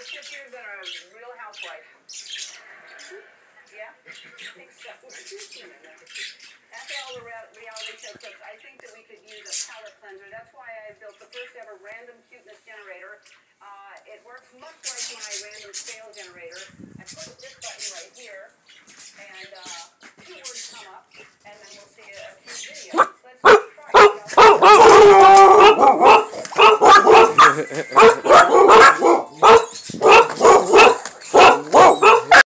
shift gears and a real housewife. Yeah? I think so. After all the reality show clips, I think that we could use a palette cleanser. That's why I built the first ever random cuteness generator. It works much like my random scale generator. I put this button right here, and 2 words come up, and then we'll see a cute